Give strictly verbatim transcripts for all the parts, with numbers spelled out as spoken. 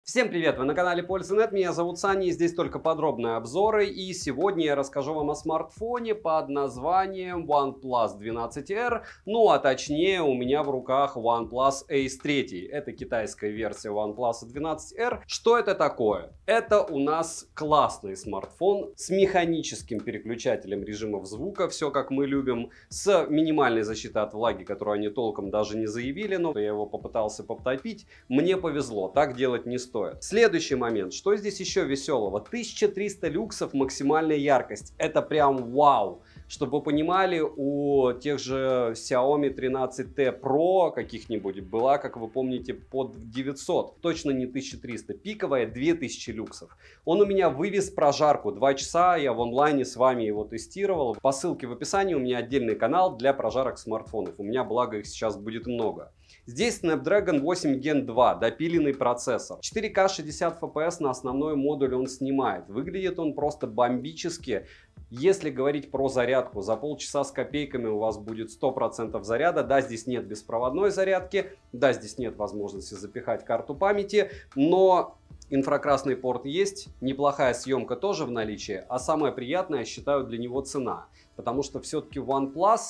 Всем привет! Вы на канале Польза точка нет, меня зовут Саня, и здесь только подробные обзоры. И сегодня я расскажу вам о смартфоне под названием OnePlus двенадцать эр. Ну а точнее, у меня в руках OnePlus Ace три. Это китайская версия OnePlus двенадцать эр. Что это такое? Это у нас классный смартфон с механическим переключателем режимов звука, все как мы любим, с минимальной защитой от влаги, которую они толком даже не заявили, но я его попытался потопить. Мне повезло, так делать не стоит. Следующий момент, что здесь еще веселого? тысяча триста люксов максимальная яркость. Это прям вау. Чтобы вы понимали, у тех же Xiaomi тринадцать тэ Pro каких-нибудь была, как вы помните, под девятьсот. Точно не тысяча триста. Пиковая две тысячи люксов. Он у меня вывез прожарку. два часа я в онлайне с вами его тестировал. По ссылке в описании у меня отдельный канал для прожарок смартфонов. У меня, благо, их сейчас будет много. Здесь Snapdragon восемь ген два, допиленный процессор. четыре ка шестьдесят эф пи эс на основной модуль он снимает. Выглядит он просто бомбически. Если говорить про зарядку, за полчаса с копейками у вас будет сто процентов заряда. Да, здесь нет беспроводной зарядки, да, здесь нет возможности запихать карту памяти, но инфракрасный порт есть, неплохая съемка тоже в наличии, а самое приятное, я считаю, для него цена. Потому что все-таки OnePlus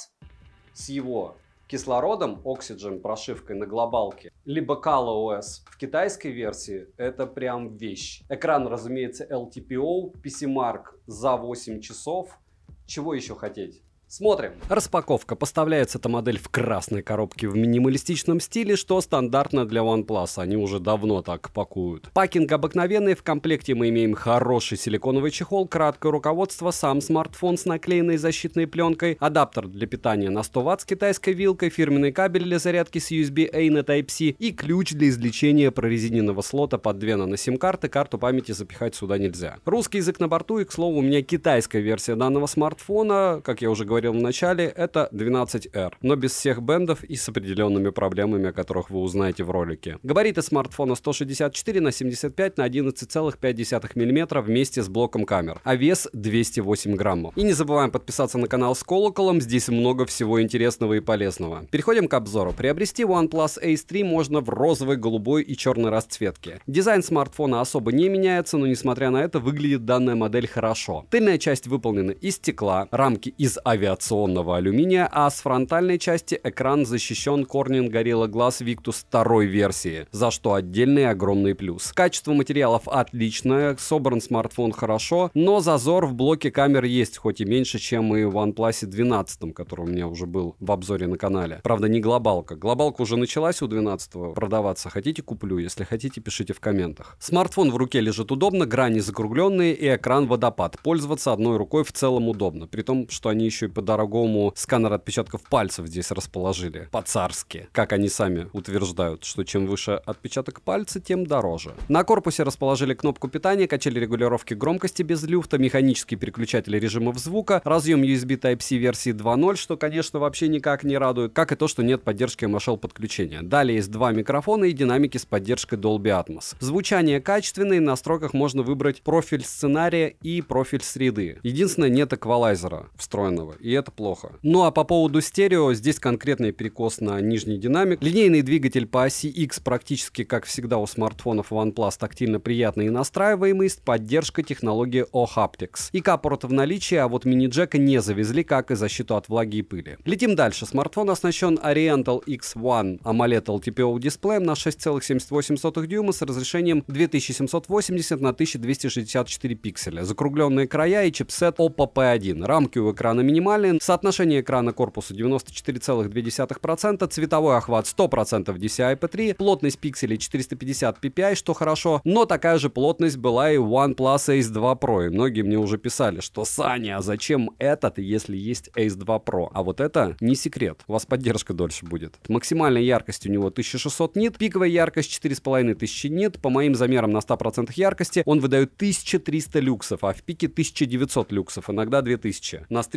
с его кислородом, Oxygen прошивкой на глобалке, либо ColorOS в китайской версии, это прям вещь. Экран, разумеется, эл ти пи о, пи си Mark за восемь часов. Чего еще хотеть? Смотрим. Распаковка. Поставляется эта модель в красной коробке в минималистичном стиле, что стандартно для OnePlus. Они уже давно так пакуют. Пакинг обыкновенный. В комплекте мы имеем хороший силиконовый чехол, краткое руководство, сам смартфон с наклеенной защитной пленкой, адаптер для питания на сто ватт с китайской вилкой, фирменный кабель для зарядки с ю эс би-A на Type-C и ключ для извлечения прорезиненного слота под две нано-сим-карты. Карту памяти запихать сюда нельзя. Русский язык на борту, и, к слову, у меня китайская версия данного смартфона, как я уже говорил в начале, это двенадцать эр, но без всех бендов и с определенными проблемами, о которых вы узнаете в ролике. Габариты смартфона сто шестьдесят четыре на семьдесят пять на одиннадцать целых пять десятых миллиметра вместе с блоком камер, а вес двести восемь граммов. И не забываем подписаться на канал с колоколом, здесь много всего интересного и полезного. Переходим к обзору. Приобрести OnePlus Ace три можно в розовой, голубой и черной расцветке. Дизайн смартфона особо не меняется, но несмотря на это, выглядит данная модель хорошо. Тыльная часть выполнена из стекла, рамки из авиационного алюминия, а с фронтальной части экран защищен Corning Gorilla Glass Victus второй версии, за что отдельный огромный плюс. Качество материалов отличное, собран смартфон хорошо, но зазор в блоке камер есть, хоть и меньше, чем и в OnePlus двенадцать, который у меня уже был в обзоре на канале. Правда, не глобалка. Глобалка уже началась у двенадцатого продаваться. Хотите, куплю. Если хотите, пишите в комментах. Смартфон в руке лежит удобно, грани закругленные и экран водопад. Пользоваться одной рукой в целом удобно, при том, что они еще и по-дорогому сканер отпечатков пальцев здесь расположили. По-царски. Как они сами утверждают, что чем выше отпечаток пальца, тем дороже. На корпусе расположили кнопку питания, качели регулировки громкости без люфта, механический переключатель режимов звука, разъем ю эс би Type-C версии два ноль, что, конечно, вообще никак не радует, как и то, что нет поддержки эм эш эл подключения. Далее есть два микрофона и динамики с поддержкой Dolby Atmos. Звучание качественное, в настройках можно выбрать профиль сценария и профиль среды. Единственное, нет эквалайзера встроенного. И это плохо. Ну а по поводу стерео, здесь конкретный перекос на нижний динамик. Линейный двигатель по оси X практически, как всегда у смартфонов OnePlus, тактильно приятный и настраиваемый, с поддержкой технологии о-Haptics. И ка-порт в наличии, а вот мини-джека не завезли, как и защиту от влаги и пыли. Летим дальше. Смартфон оснащен Oriental икс один AMOLED эл ти пи о дисплеем на шесть целых семьдесят восемь сотых дюйма с разрешением две тысячи семьсот восемьдесят на тысяча двести шестьдесят четыре пикселя. Закругленные края и чипсет Oppo пи один. Рамки у экрана минимальные. Соотношение экрана к корпусу девяносто четыре целых две десятых процента, цветовой охват сто процентов ди си ай пи три, плотность пикселей четыреста пятьдесят пи пи ай, что хорошо, но такая же плотность была и у OnePlus Ace два Pro, и многие мне уже писали, что Саня, а зачем этот, если есть Ace два Pro? А вот это не секрет, у вас поддержка дольше будет. Максимальная яркость у него тысяча шестьсот нит, пиковая яркость четыре с половиной тысячи нит, по моим замерам на ста процентах яркости он выдает тысяча триста люксов, а в пике тысяча девятьсот люксов, иногда две тысячи. На стриме две тысячи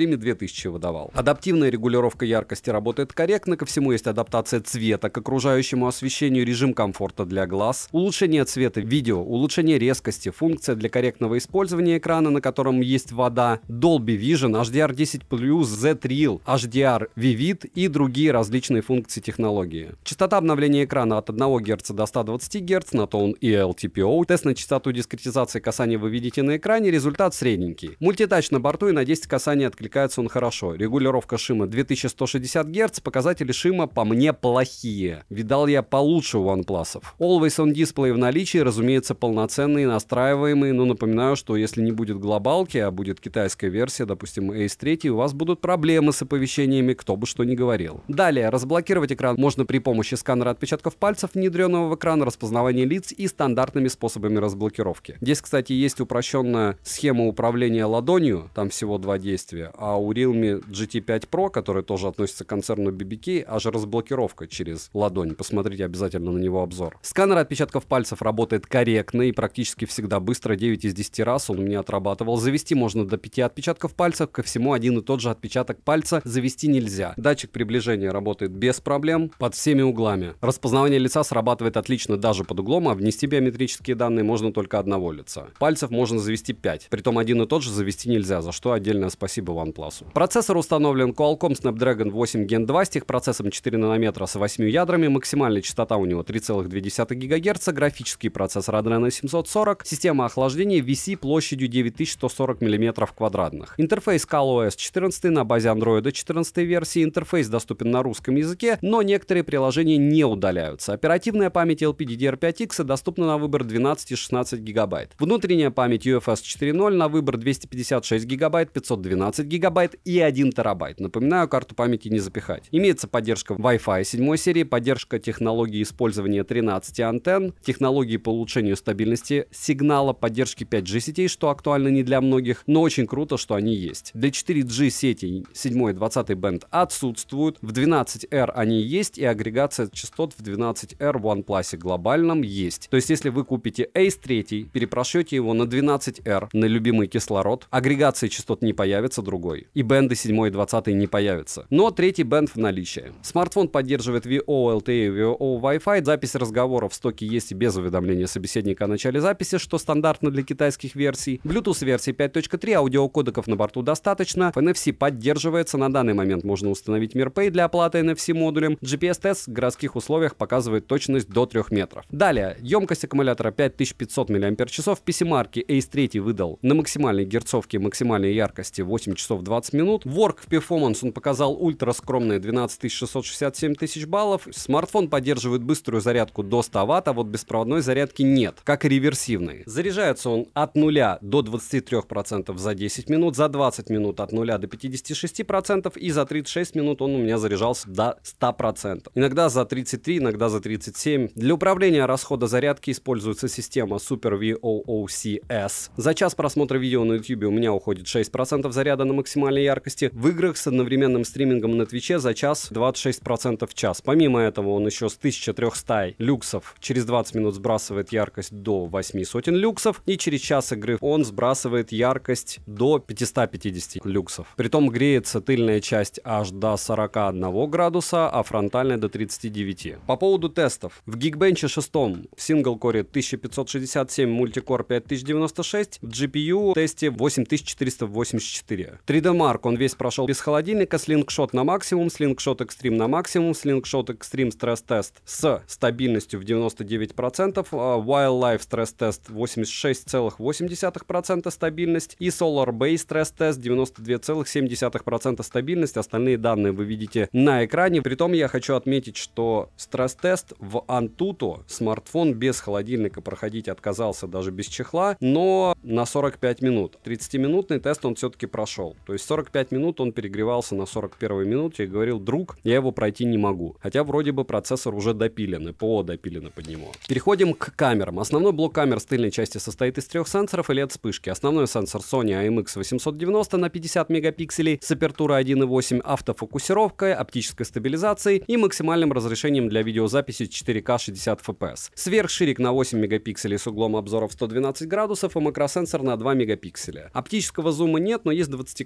тысячи выдавал. Адаптивная регулировка яркости работает корректно, ко всему есть адаптация цвета к окружающему освещению, режим комфорта для глаз, улучшение цвета видео, улучшение резкости, функция для корректного использования экрана, на котором есть вода, Dolby Vision, эйч ди ар десять плюс, Z-Real, эйч ди ар Vivid и другие различные функции технологии. Частота обновления экрана от одного герца до ста двадцати герц на тон и эл ти пи о. Тест на частоту дискретизации касания вы видите на экране, результат средненький. Мультитач на борту, и на десять касаний откликается он хорошо. Регулировка шима две тысячи сто шестьдесят герц, показатели шима по мне плохие. Видал я получше у OnePlus. Always on Display в наличии, разумеется, полноценные, настраиваемые, но напоминаю, что если не будет глобалки, а будет китайская версия, допустим, эйс три, у вас будут проблемы с оповещениями, кто бы что ни говорил. Далее, разблокировать экран можно при помощи сканера отпечатков пальцев, внедренного в экран, распознавания лиц и стандартными способами разблокировки. Здесь, кстати, есть упрощенная схема управления ладонью, там всего два действия, а у Realme джи ти пять Pro, который тоже относится к концерну би би кей, аж разблокировка через ладонь. Посмотрите обязательно на него обзор. Сканер отпечатков пальцев работает корректно и практически всегда быстро, девять из десяти раз он у меня отрабатывал. Завести можно до пяти отпечатков пальцев, ко всему один и тот же отпечаток пальца завести нельзя. Датчик приближения работает без проблем, под всеми углами. Распознавание лица срабатывает отлично даже под углом, а внести биометрические данные можно только одного лица. Пальцев можно завести пять, притом один и тот же завести нельзя, за что отдельное спасибо OnePlus. Процессор установлен Qualcomm Snapdragon восемь ген два с техпроцессом четыре нанометра с восьмью ядрами, максимальная частота у него три целых две десятых гигагерца, графический процессор Adreno семьсот сорок, система охлаждения ви си площадью девять тысяч сто сорок миллиметров квадратных. Интерфейс ColorOS четырнадцать на базе Android четырнадцатой версии, интерфейс доступен на русском языке, но некоторые приложения не удаляются. Оперативная память эл пи ди ди ар пять икс доступна на выбор двенадцать и шестнадцать гигабайт. Внутренняя память ю эф эс четыре ноль на выбор двести пятьдесят шесть гигабайт, пятьсот двенадцать гигабайт и один терабайт. Напоминаю, карту памяти не запихать. Имеется поддержка Wi-Fi седьмой серии, поддержка технологии использования тринадцати антенн, технологии по улучшению стабильности сигнала, поддержки пять джи сетей, что актуально не для многих, но очень круто, что они есть. Для четыре джи сетей седьмой и двадцатый бенд отсутствуют, в двенадцать эр они есть, и агрегация частот в двенадцать эр в OnePlus глобальном есть. То есть, если вы купите эйс три, перепрошьете его на двенадцать эр, на любимый кислород, агрегации частот не появится другой, и бенды седьмой и двадцатый не появятся. Но третий бенд в наличии. Смартфон поддерживает ви о эл ти и ви о Wi-Fi, запись разговоров в стоке есть и без уведомления собеседника о начале записи, что стандартно для китайских версий. Bluetooth версии пять точка три, аудиокодеков на борту достаточно, эн эф си поддерживается, на данный момент можно установить MirPay для оплаты эн эф си модулем, джи пи эс-тест в городских условиях показывает точность до трёх метров. Далее, емкость аккумулятора пять тысяч пятьсот миллиампер-часов, пи си марки эйс три выдал на максимальной герцовке и максимальной яркости восемь часов двадцать минут. Work Performance он показал ультра скромные двенадцать тысяч шестьсот шестьдесят семь тысяч баллов. Смартфон поддерживает быструю зарядку до ста ватт, а вот беспроводной зарядки нет, как и реверсивной. Заряжается он от нуля до двадцати трёх процентов за десять минут, за двадцать минут от нуля до пятидесяти шести процентов и за тридцать шесть минут он у меня заряжался до ста процентов. Иногда за тридцать три, иногда за тридцать семь. Для управления расхода зарядки используется система Super ви о о си эс. За час просмотра видео на YouTube у меня уходит шесть процентов заряда на максимальной яркости. В играх с одновременным стримингом на Твиче за час двадцать шесть процентов в час. Помимо этого он еще с тысячи трёхсот люксов через двадцать минут сбрасывает яркость до восьми сотен люксов, и через час игры он сбрасывает яркость до пятисот пятидесяти люксов. Притом греется тыльная часть аж до сорока одного градуса, а фронтальная до тридцати девяти. По поводу тестов. В Geekbench шесть в сингл-коре тысяча пятьсот шестьдесят семь, мультикор пять тысяч девяносто шесть, в джи пи ю тесте восемь тысяч четыреста восемьдесят четыре. три дэ Mark он весь прошел без холодильника, слингшот на максимум, слингшот Extreme на максимум, слингшот Extreme стресс-тест с стабильностью в девяносто девять процентов, Wildlife стресс-тест восемьдесят шесть целых восемь десятых процента стабильность и Solar Base стресс-тест девяносто два целых семь десятых процента стабильность. Остальные данные вы видите на экране. Притом я хочу отметить, что стресс-тест в Antutu смартфон без холодильника проходить отказался даже без чехла, но на сорок пять минут. тридцатиминутный тест он все-таки прошел. То есть сорок пять минут он перегревался на сорок первой минуте и говорил: друг, я его пройти не могу. Хотя вроде бы процессор уже допилен, и ПО допилено под него. Переходим к камерам. Основной блок камер с тыльной части состоит из трех сенсоров и лед-вспышки. Основной сенсор Sony эй эм икс восемьсот девяносто на пятьдесят мегапикселей с апертурой один и восемь, автофокусировкой, оптической стабилизацией и максимальным разрешением для видеозаписи четыре ка шестьдесят эф пи эс. Сверхширик на восемь мегапикселей с углом обзора в сто двенадцать градусов и макросенсор на два мегапикселя. Оптического зума нет, но есть двадцатикратный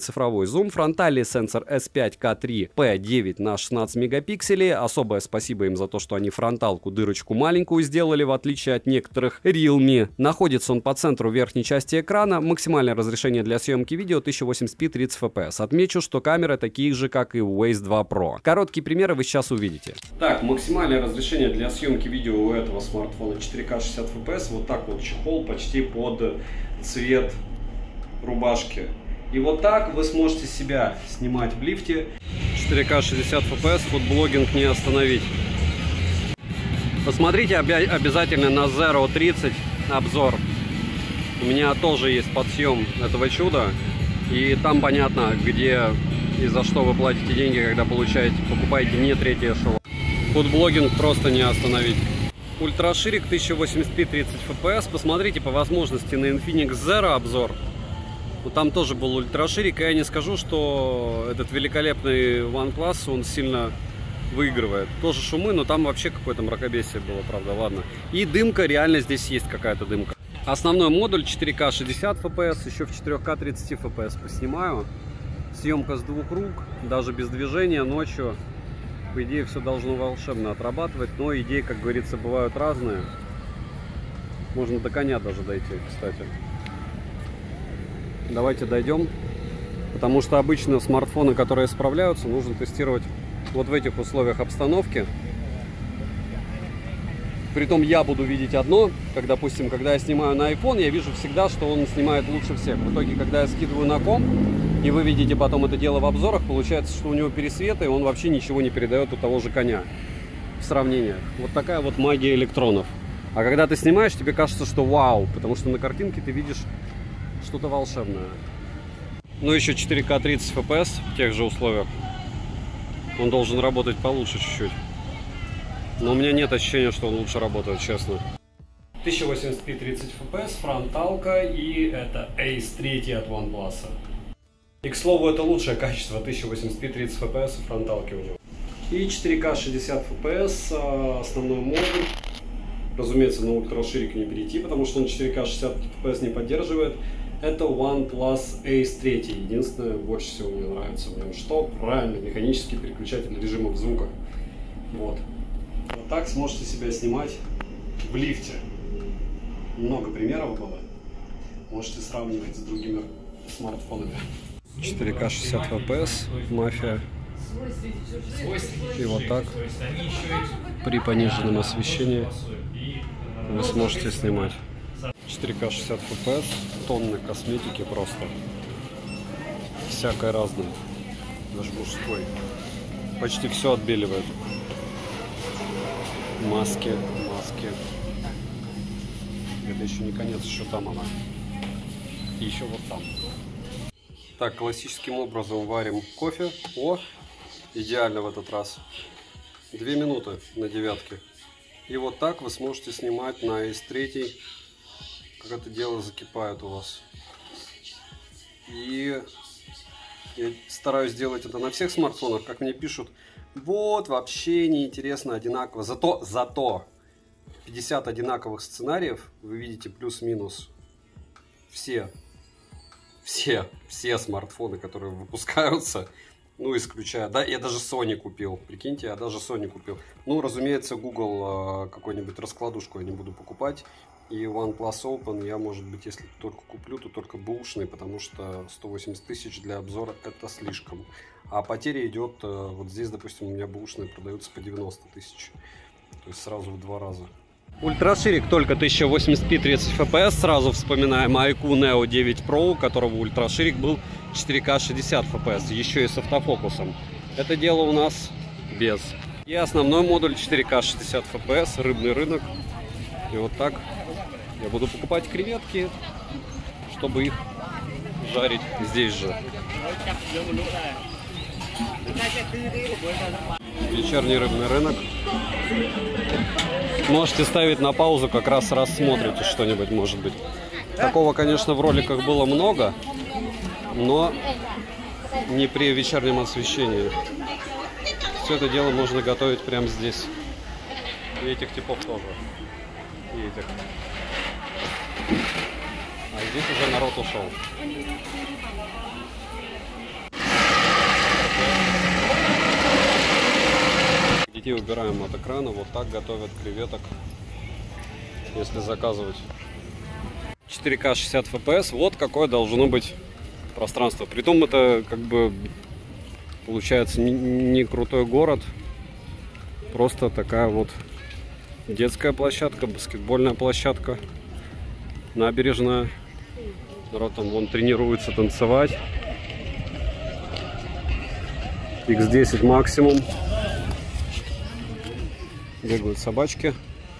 цифровой зум, фронтальный сенсор эс пять ка три пэ девять на шестнадцать мегапикселей. Особое спасибо им за то, что они фронталку, дырочку маленькую сделали, в отличие от некоторых Realme. Находится он по центру верхней части экрана. Максимальное разрешение для съемки видео тысяча восемьдесят пи тридцать эф пи эс. Отмечу, что камеры такие же, как и у Waze два Pro. Короткие примеры вы сейчас увидите. Так, максимальное разрешение для съемки видео у этого смартфона четыре ка шестьдесят эф пи эс. Вот так вот чехол почти под цвет рубашки. И вот так вы сможете себя снимать в лифте. четыре ка шестьдесят эф пи эс, фудблогинг не остановить. Посмотрите обязательно на Zero тридцать обзор. У меня тоже есть подсъем этого чуда. И там понятно, где и за что вы платите деньги, когда получаете, покупаете не третий эшелон. Фудблогинг просто не остановить. Ультраширик тысяча восемьдесят пи тридцать эф пи эс. Посмотрите по возможности на Infinix Zero обзор. Вот там тоже был ультраширик, и я не скажу, что этот великолепный OnePlus, он сильно выигрывает. Тоже шумы, но там вообще какое-то мракобесие было, правда, ладно. И дымка, реально здесь есть какая-то дымка. Основной модуль четыре ка шестьдесят эф пи эс, еще в четыре ка тридцать эф пи эс поснимаю. Съемка с двух рук, даже без движения, ночью. По идее, все должно волшебно отрабатывать, но идеи, как говорится, бывают разные. Можно до коня даже дойти, кстати. Давайте дойдем, потому что обычно смартфоны, которые справляются, нужно тестировать вот в этих условиях обстановки. Притом я буду видеть одно, как, допустим, когда я снимаю на iPhone, я вижу всегда, что он снимает лучше всех. В итоге, когда я скидываю на комп, и вы видите потом это дело в обзорах, получается, что у него пересветы, и он вообще ничего не передает у того же коня в сравнении. Вот такая вот магия электронов. А когда ты снимаешь, тебе кажется, что вау, потому что на картинке ты видишь что-то волшебное. Ну, еще четыре ка тридцать эф пи эс в тех же условиях. Он должен работать получше чуть-чуть. Но у меня нет ощущения, что он лучше работает, честно. тысяча восемьдесят пи тридцать эф пи эс, фронталка, и это Ace три от OnePlus. И, к слову, это лучшее качество тысяча восемьдесят пи тридцать эф пи эс и фронталки у него. И четыре ка шестьдесят эф пи эс, основной модуль. Разумеется, на ультраширик не перейти, потому что он четыре ка шестьдесят эф пи эс не поддерживает. Это OnePlus Ace три. Единственное, больше всего мне нравится в нем, что правильно, механический переключатель режимов звука. Вот. Вот так сможете себя снимать в лифте. Много примеров было. Можете сравнивать с другими смартфонами. четыре ка шестьдесят эф пи эс, мафия. И вот так, при пониженном освещении, вы сможете снимать. четыре ка шестьдесят эф пи эс, тонны косметики просто. Всякое разное. Даже мужской. Почти все отбеливает. Маски, маски. Это еще не конец, еще там она. И еще вот там. Так, классическим образом варим кофе. О, идеально в этот раз. Две минуты на девятке. И вот так вы сможете снимать на Ace три, как это дело закипает у вас. И я стараюсь делать это на всех смартфонах, как мне пишут. Вот, вообще неинтересно, одинаково. Зато, зато пятьдесят одинаковых сценариев, вы видите плюс-минус все, все, все смартфоны, которые выпускаются, ну, исключая, да, я даже Sony купил, прикиньте, я даже Sony купил. Ну, разумеется, Google какую-нибудь раскладушку я не буду покупать, и OnePlus Open я, может быть, если только куплю, то только бэушный, потому что сто восемьдесят тысяч для обзора это слишком. А потеря идет, вот здесь, допустим, у меня бэушные продаются по девяносто тысяч, то есть сразу в два раза. Ультраширик только тысяча восемьдесят пи тридцать эф пи эс, сразу вспоминаем ай кью Neo девять Pro, у которого ультраширик был четыре ка шестьдесят эф пи эс, еще и с автофокусом. Это дело у нас без. И основной модуль четыре ка шестьдесят эф пи эс, рыбный рынок. И вот так я буду покупать креветки, чтобы их жарить здесь же. Вечерний рыбный рынок. Можете ставить на паузу, как раз рассмотрите что-нибудь, может быть. Такого, конечно, в роликах было много, но не при вечернем освещении. Все это дело можно готовить прямо здесь. И этих типов тоже. И этих. А здесь уже народ ушел. Детей убираем от экрана. Вот так готовят креветок, если заказывать. четыре ка шестьдесят эф пи эс. Вот какое должно быть пространство. Притом это как бы получается не, не крутой город. Просто такая вот детская площадка, баскетбольная площадка, набережная. Народ там вон тренируется танцевать. икс десять максимум. Бегают собачки.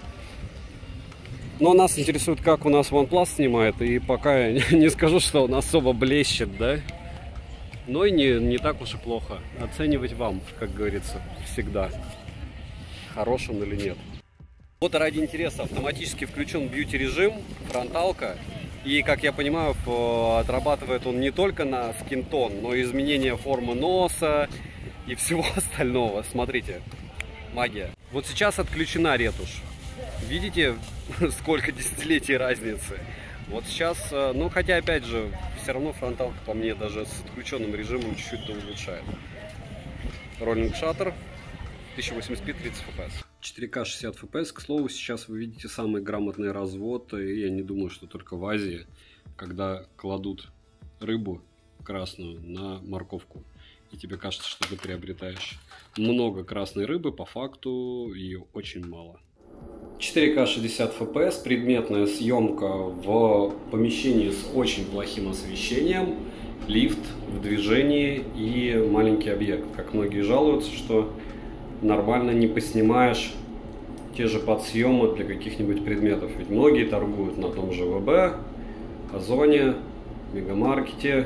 Но нас интересует, как у нас OnePlus снимает. И пока я не скажу, что он особо блещет, да? Но и не, не так уж и плохо. Оценивать вам, как говорится, всегда. Хорош он или нет. Вот ради интереса автоматически включен бьюти режим, фронталка. И, как я понимаю, отрабатывает он не только на скин-тон, но и изменение формы носа и всего остального. Смотрите, магия. Вот сейчас отключена ретушь. Видите, сколько десятилетий разницы? Вот сейчас, ну хотя опять же, все равно фронталка по мне даже с отключенным режимом чуть-чуть улучшает. Роллинг шаттер, тысяча восемьдесят пи, тридцать эф пи эс. четыре ка шестьдесят эф пи эс, к слову, сейчас вы видите самый грамотный развод, и я не думаю, что только в Азии, когда кладут рыбу красную на морковку, и тебе кажется, что ты приобретаешь много красной рыбы, по факту ее очень мало. четыре ка шестьдесят эф пи эс, предметная съемка в помещении с очень плохим освещением, лифт в движении и маленький объект. Как многие жалуются, что нормально не поснимаешь те же подсъемы для каких-нибудь предметов. Ведь многие торгуют на том же вэ бэ, Озоне, Мегамаркете,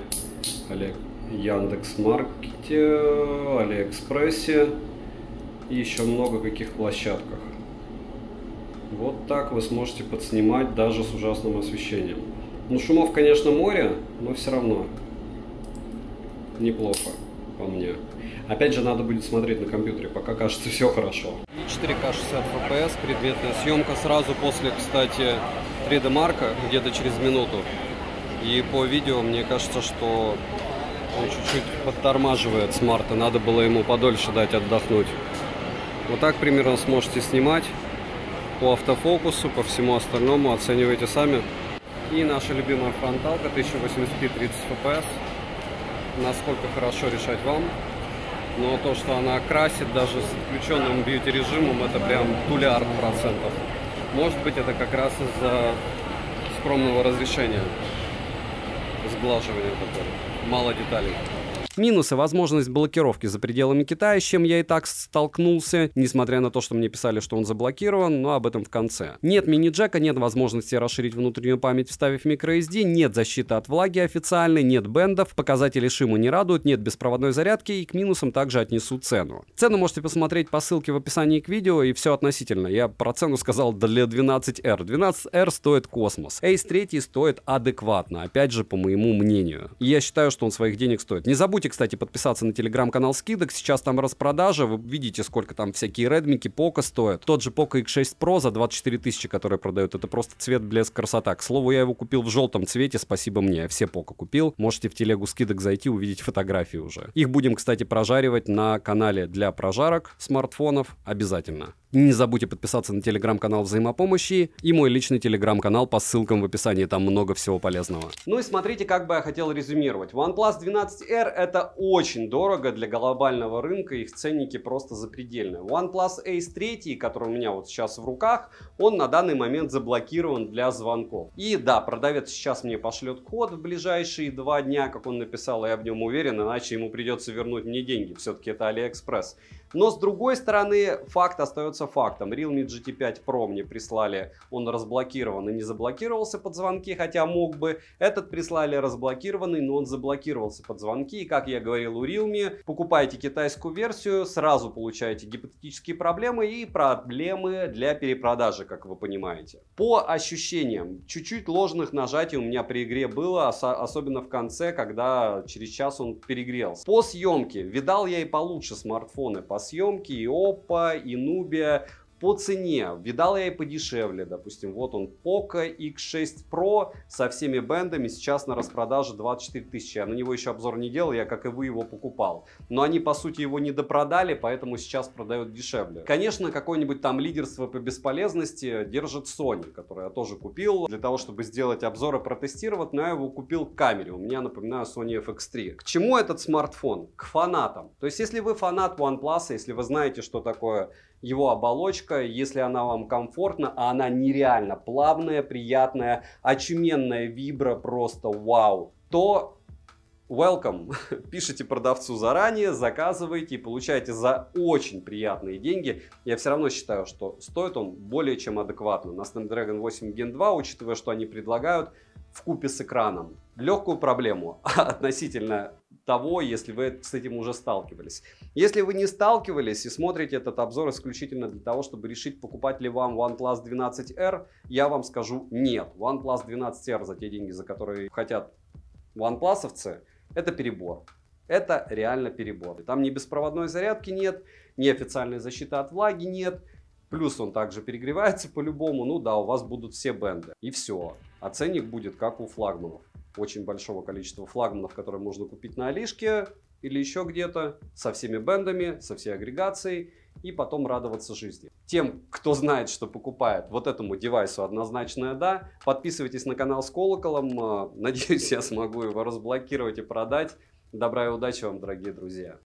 Яндекс.Маркете, Алиэкспрессе и еще много каких площадках. Вот так вы сможете подснимать даже с ужасным освещением. Ну, шумов, конечно, море, но все равно неплохо, по мне. Опять же, надо будет смотреть на компьютере, пока кажется все хорошо. четыре ка шестьдесят эф пи эс, предметная съемка сразу после, кстати, три дэ марка, где-то через минуту. И по видео мне кажется, что он чуть-чуть подтормаживает смарта, надо было ему подольше дать отдохнуть. Вот так примерно сможете снимать. По автофокусу, по всему остальному оценивайте сами. И наша любимая фронталка тысяча восемьдесят пи, тридцать эф пи эс. Насколько хорошо решать вам. Но то, что она красит даже с включенным бьюти режимом, это прям тулярд процентов. Может быть, это как раз из-за скромного разрешения. Сглаживания такое. Мало деталей. Минусы: возможность блокировки за пределами Китая, с чем я и так столкнулся, несмотря на то, что мне писали, что он заблокирован, но об этом в конце. Нет мини-джека, нет возможности расширить внутреннюю память, вставив microSD, нет защиты от влаги официальной, нет бендов, показатели шума не радуют, нет беспроводной зарядки, и к минусам также отнесу цену. Цену можете посмотреть по ссылке в описании к видео, и все относительно. Я про цену сказал для двенадцать эр. двенадцать эр стоит космос. Эйс три стоит адекватно, опять же, по моему мнению. И я считаю, что он своих денег стоит. Не забудьте, кстати, подписаться на телеграм-канал скидок. Сейчас там распродажа. Вы видите, сколько там всякие редмики, поко стоят. Тот же поко икс шесть про за двадцать четыре тысячи, который продают. Это просто цвет, блеск, красота. К слову, я его купил в желтом цвете. Спасибо мне. Я все поко купил. Можете в телегу скидок зайти, увидеть фотографии уже. Их будем, кстати, прожаривать на канале для прожарок смартфонов. Обязательно. Не забудьте подписаться на телеграм-канал взаимопомощи и мой личный телеграм-канал по ссылкам в описании, там много всего полезного. Ну и смотрите, как бы я хотел резюмировать. OnePlus двенадцать эр это очень дорого для глобального рынка, их ценники просто запредельные. OnePlus Эйс три, который у меня вот сейчас в руках, он на данный момент заблокирован для звонков. И да, продавец сейчас мне пошлет код в ближайшие два дня, как он написал, я в нем уверен, иначе ему придется вернуть мне деньги, все-таки это Алиэкспресс. Но с другой стороны, факт остается фактом. Realme джи ти пять про мне прислали, он разблокирован и не заблокировался под звонки, хотя мог бы. Этот прислали разблокированный, но он заблокировался под звонки. И как я говорил у Realme, покупайте китайскую версию, сразу получаете гипотетические проблемы и проблемы для перепродажи, как вы понимаете. По ощущениям, чуть-чуть ложных нажатий у меня при игре было, особенно в конце, когда через час он перегрелся. По съемке, видал я и получше смартфоны по съемке, и Oppo, и Nubia. По цене, видал я и подешевле, допустим, вот он Poco икс шесть про со всеми бендами сейчас на распродаже двадцать четыре тысячи, я на него еще обзор не делал, я, как и вы, его покупал, но они, по сути, его не допродали, поэтому сейчас продают дешевле. Конечно, какое-нибудь там лидерство по бесполезности держит Sony, который я тоже купил для того, чтобы сделать обзор и протестировать, но я его купил к камере, у меня, напоминаю, Sony эф икс три. К чему этот смартфон? К фанатам. То есть, если вы фанат OnePlus, если вы знаете, что такое его оболочка, если она вам комфортна, а она нереально плавная, приятная, очуменная вибра, просто вау, то welcome. Пишите продавцу заранее, заказывайте и получаете за очень приятные деньги. Я все равно считаю, что стоит он более чем адекватно. На Snapdragon восемь ген два, учитывая, что они предлагают вкупе с экраном легкую проблему относительно того, если вы с этим уже сталкивались. Если вы не сталкивались и смотрите этот обзор исключительно для того, чтобы решить, покупать ли вам OnePlus двенадцать эр, я вам скажу нет. OnePlus двенадцать эр за те деньги, за которые хотят OnePlusовцы, это перебор. Это реально перебор. Там ни беспроводной зарядки нет, ни официальной защиты от влаги нет. Плюс он также перегревается по-любому. Ну да, у вас будут все бенды. И все. А ценник будет как у флагманов. Очень большого количества флагманов, которые можно купить на Алишке или еще где-то. Со всеми бендами, со всей агрегацией. И потом радоваться жизни. Тем, кто знает, что покупает, вот этому девайсу однозначное да. Подписывайтесь на канал с колоколом. Надеюсь, я смогу его разблокировать и продать. Добра и удачи вам, дорогие друзья.